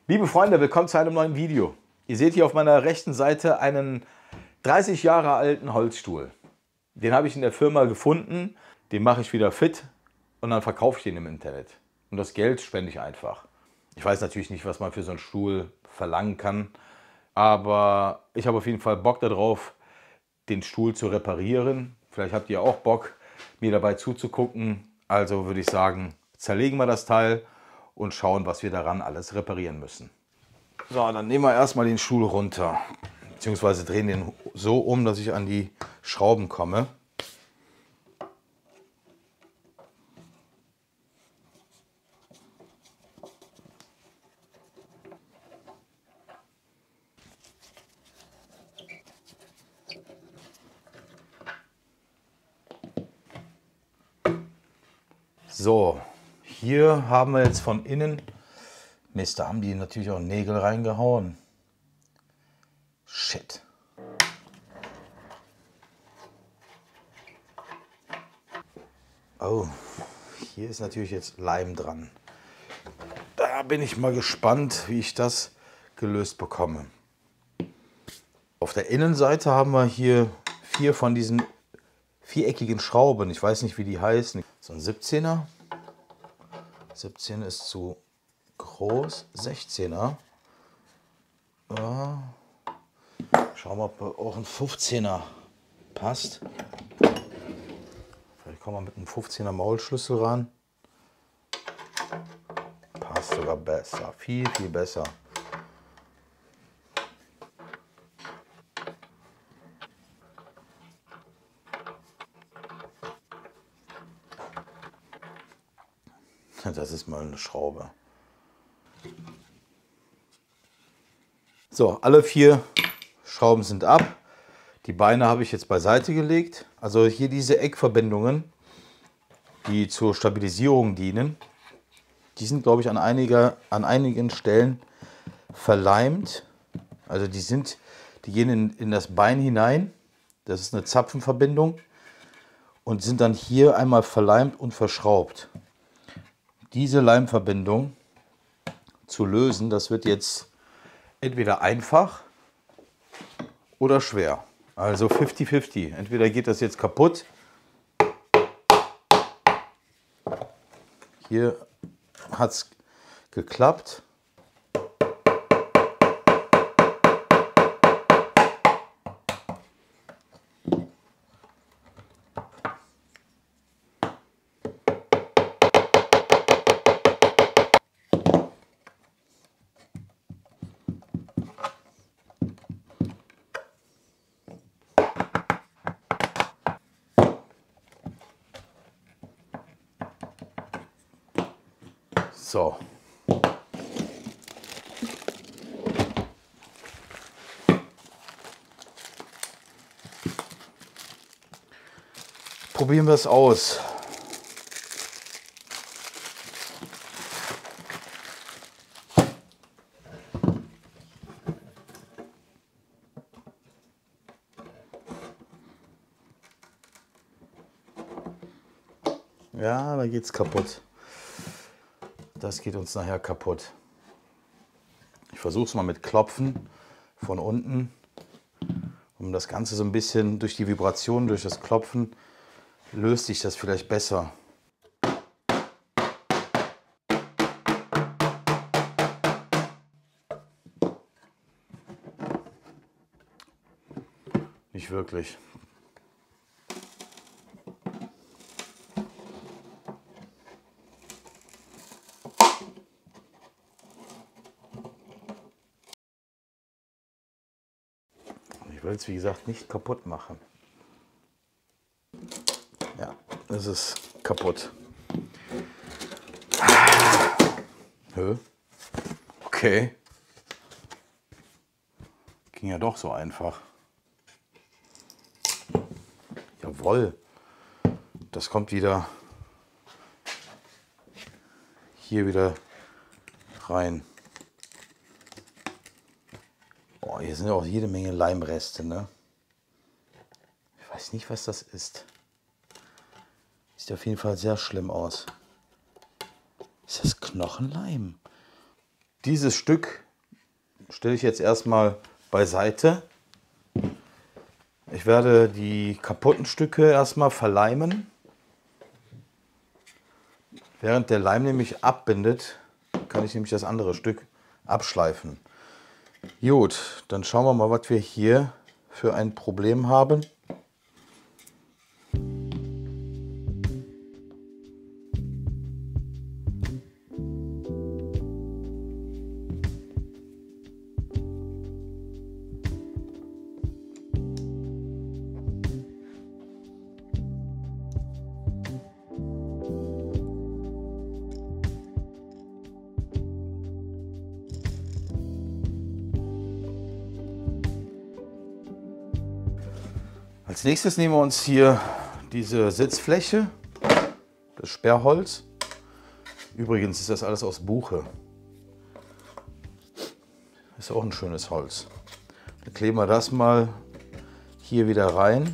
Liebe Freunde, willkommen zu einem neuen Video. Ihr seht hier auf meiner rechten Seite einen 30 Jahre alten Holzstuhl. Den habe ich in der Firma gefunden, den mache ich wieder fit und dann verkaufe ich den im Internet. Und das Geld spende ich einfach. Ich weiß natürlich nicht, was man für so einen Stuhl verlangen kann, aber ich habe auf jeden Fall Bock darauf, den Stuhl zu reparieren. Vielleicht habt ihr auch Bock, mir dabei zuzugucken. Also würde ich sagen, zerlegen wir das Teil und schauen, was wir daran alles reparieren müssen. So, dann nehmen wir erstmal den Stuhl runter, beziehungsweise drehen den so um, dass ich an die Schrauben komme. So, hier haben wir jetzt von innen, Mist, da haben die natürlich auch Nägel reingehauen. Shit. Oh, hier ist natürlich jetzt Leim dran. Da bin ich mal gespannt, wie ich das gelöst bekomme. Auf der Innenseite haben wir hier 4 von diesen viereckigen Schrauben. Ich weiß nicht, wie die heißen. So ein 17er. 17 ist zu groß. 16er. Ja. Schauen wir, ob auch ein 15er passt. Vielleicht kommen wir mit einem 15er Maulschlüssel ran. Passt sogar besser. Viel, viel besser. Das ist mal eine Schraube. So, alle 4 Schrauben sind ab. Die Beine habe ich jetzt beiseite gelegt. Also hier diese Eckverbindungen, die zur Stabilisierung dienen, die sind, glaube ich, an einigen Stellen verleimt. Also die gehen in das Bein hinein. Das ist eine Zapfenverbindung und sind dann hier einmal verleimt und verschraubt. Diese Leimverbindung zu lösen, das wird jetzt entweder einfach oder schwer. Also 50-50. Entweder geht das jetzt kaputt. Hier hat es geklappt. So. Probieren wir es aus. Ja, da geht's kaputt. Das geht uns nachher kaputt. Ich versuche es mal mit Klopfen von unten, um das Ganze so ein bisschen durch die Vibration, durch das Klopfen, löst sich das vielleicht besser. Nicht wirklich. Ich will es, wie gesagt, nicht kaputt machen. Ja, es ist kaputt. Okay. Ging ja doch so einfach. Jawohl. Das kommt wieder hier wieder rein. Oh, hier sind ja auch jede Menge Leimreste, ne? Ich weiß nicht, was das ist. Sieht auf jeden Fall sehr schlimm aus. Ist das Knochenleim? dieses Stück stelle ich jetzt erstmal beiseite. Ich werde die kaputten Stücke erstmal verleimen. Während der Leim nämlich abbindet, kann ich nämlich das andere Stück abschleifen. Gut, dann schauen wir mal, was wir hier für ein Problem haben. Als nächstes nehmen wir uns hier diese Sitzfläche, das Sperrholz. Übrigens ist das alles aus Buche. Ist auch ein schönes Holz. Dann kleben wir das mal hier wieder rein.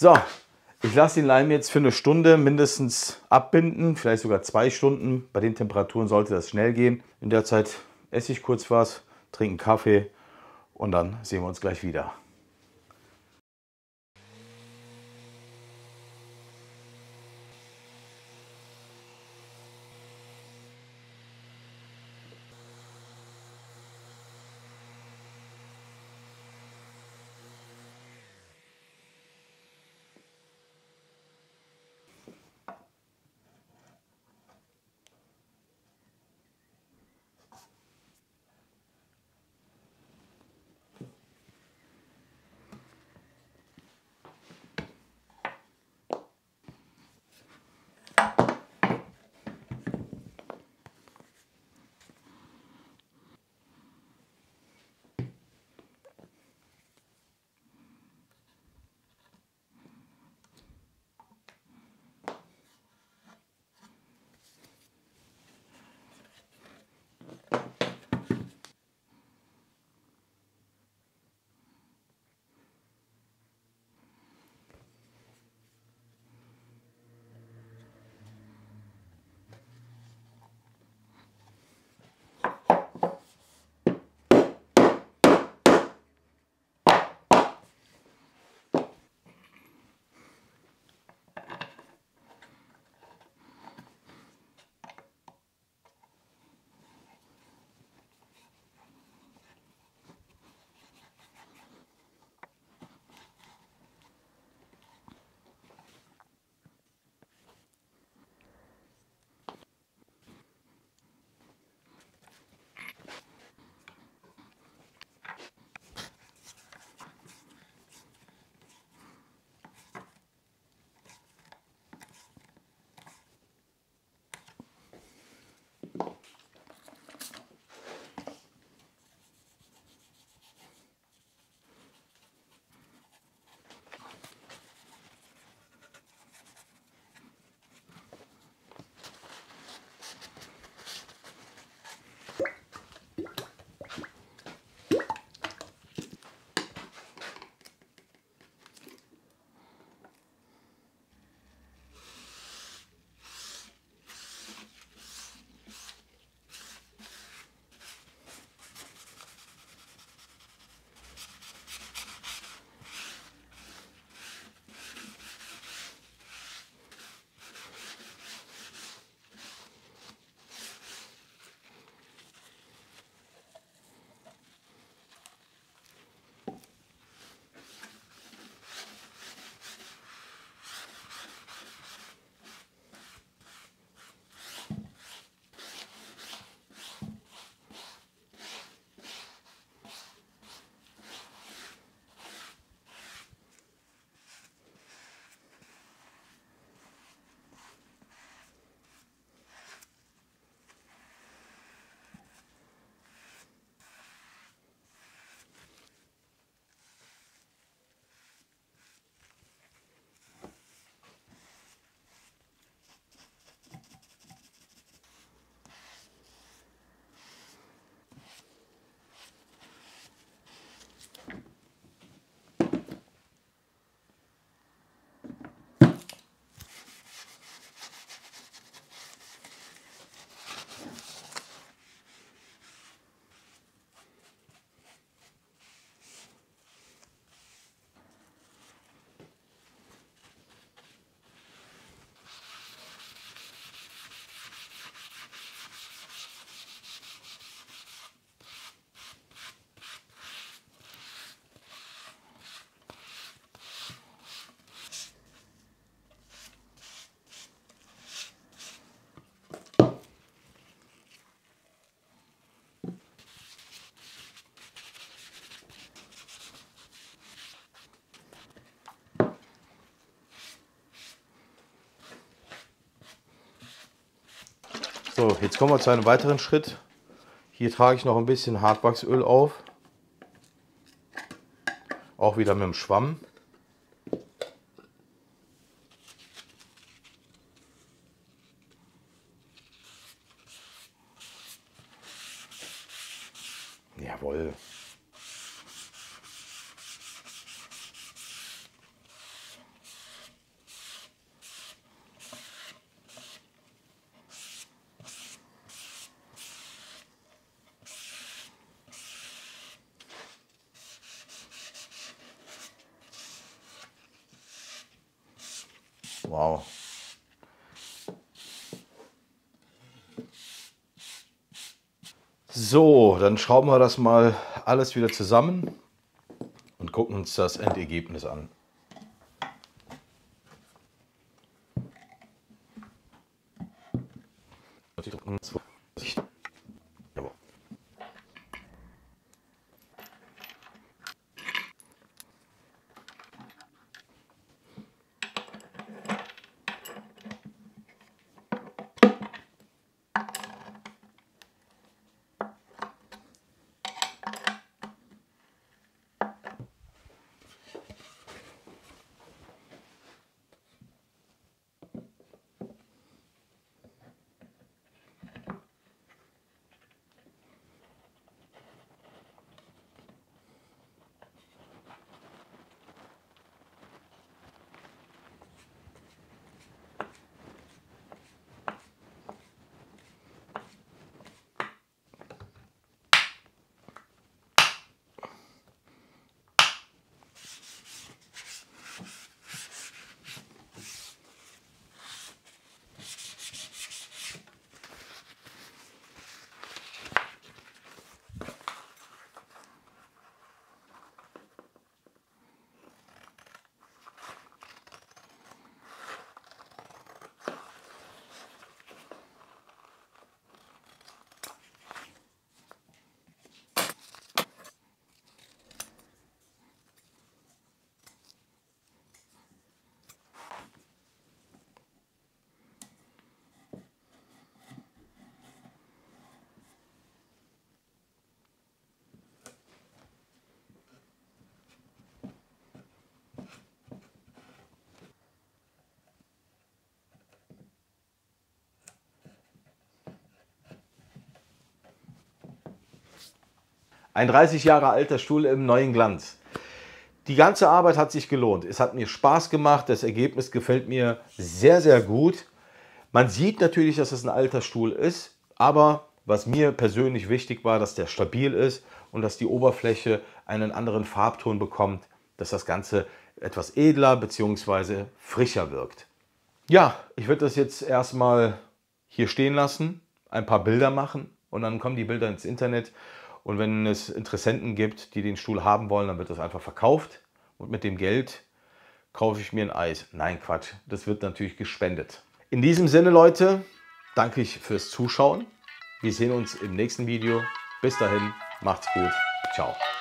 So, ich lasse den Leim jetzt für eine Stunde mindestens abbinden, vielleicht sogar 2 Stunden. Bei den Temperaturen sollte das schnell gehen. In der Zeit esse ich kurz was, trinke einen Kaffee und dann sehen wir uns gleich wieder. So, jetzt kommen wir zu einem weiteren Schritt. Hier trage ich noch ein bisschen Hartwachsöl auf. Auch wieder mit dem Schwamm. Jawohl. Wow. So, dann schrauben wir das mal alles wieder zusammen und gucken uns das Endergebnis an. Ein 30 Jahre alter Stuhl im neuen Glanz. Die ganze Arbeit hat sich gelohnt. Es hat mir Spaß gemacht. Das Ergebnis gefällt mir sehr, sehr gut. Man sieht natürlich, dass es ein alter Stuhl ist, aber was mir persönlich wichtig war, dass der stabil ist und dass die Oberfläche einen anderen Farbton bekommt, dass das Ganze etwas edler bzw. frischer wirkt. Ja, ich würde das jetzt erstmal hier stehen lassen, ein paar Bilder machen und dann kommen die Bilder ins Internet. Und wenn es Interessenten gibt, die den Stuhl haben wollen, dann wird das einfach verkauft. Und mit dem Geld kaufe ich mir ein Eis. Nein, Quatsch. Das wird natürlich gespendet. In diesem Sinne, Leute, danke ich fürs Zuschauen. Wir sehen uns im nächsten Video. Bis dahin, macht's gut. Ciao.